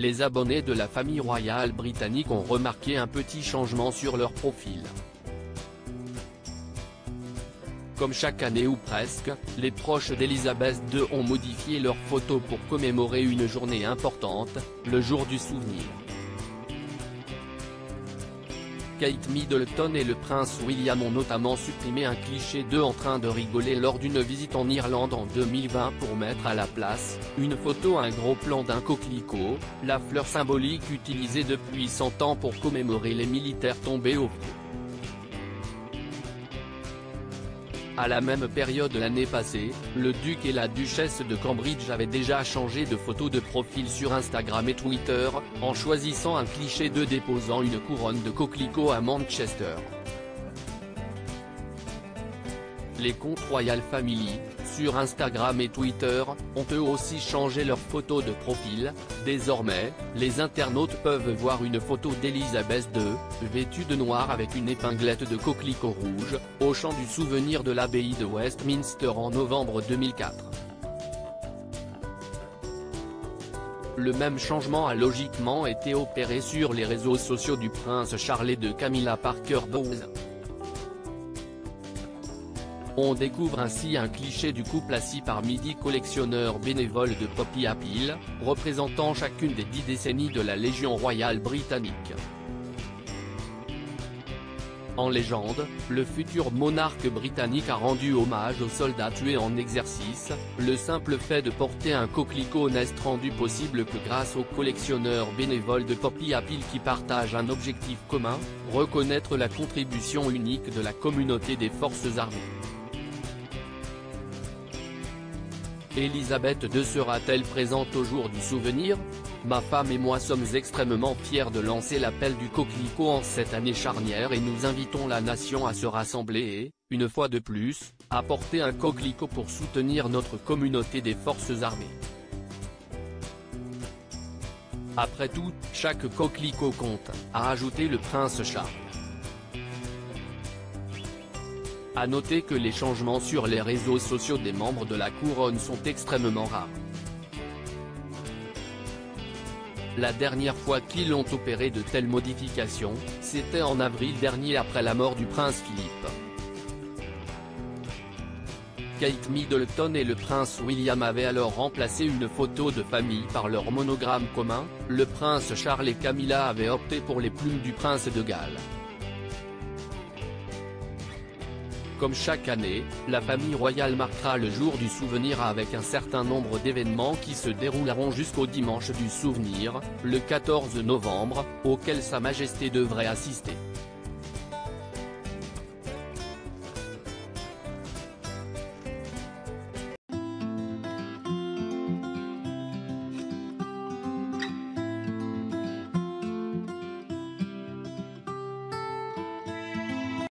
les abonnés de la famille royale britannique ont remarqué un petit changement sur leur profil. Comme chaque année ou presque, les proches d'Elisabeth II ont modifié leurs photos pour commémorer une journée importante, le jour du souvenir. Kate Middleton et le prince William ont notamment supprimé un cliché d'eux en train de rigoler lors d'une visite en Irlande en 2020 pour mettre à la place, une photo un gros plan d'un coquelicot, la fleur symbolique utilisée depuis 100 ans pour commémorer les militaires tombés au front. À la même période l'année passée, le duc et la duchesse de Cambridge avaient déjà changé de photo de profil sur Instagram et Twitter, en choisissant un cliché d'eux déposant une couronne de coquelicot à Manchester. Les comptes Royal Family, sur Instagram et Twitter, ont eux aussi changé leur photo de profil. Désormais, les internautes peuvent voir une photo d'Elisabeth II, vêtue de noir avec une épinglette de coquelicot rouge, au champ du souvenir de l'abbaye de Westminster en novembre 2004. Le même changement a logiquement été opéré sur les réseaux sociaux du prince Charles et de Camilla Parker Bowles. On découvre ainsi un cliché du couple assis parmi 10 collectionneurs bénévoles de Poppy Apple, représentant chacune des 10 décennies de la Légion royale britannique. En légende, le futur monarque britannique a rendu hommage aux soldats tués en exercice. Le simple fait de porter un coquelicot n'est rendu possible que grâce aux collectionneurs bénévoles de Poppy Apple qui partagent un objectif commun, reconnaître la contribution unique de la communauté des forces armées. Elisabeth II sera-t-elle présente au jour du souvenir? Ma femme et moi sommes extrêmement fiers de lancer l'appel du coquelicot en cette année charnière et nous invitons la nation à se rassembler et, une fois de plus, à porter un coquelicot pour soutenir notre communauté des forces armées. Après tout, chaque coquelicot compte, a ajouté le prince Charles. À noter que les changements sur les réseaux sociaux des membres de la couronne sont extrêmement rares. La dernière fois qu'ils ont opéré de telles modifications, c'était en avril dernier après la mort du prince Philippe. Kate Middleton et le prince William avaient alors remplacé une photo de famille par leur monogramme commun. Le prince Charles et Camilla avaient opté pour les plumes du prince de Galles. Comme chaque année, la famille royale marquera le jour du souvenir avec un certain nombre d'événements qui se dérouleront jusqu'au dimanche du souvenir, le 14 novembre, auquel Sa Majesté devrait assister.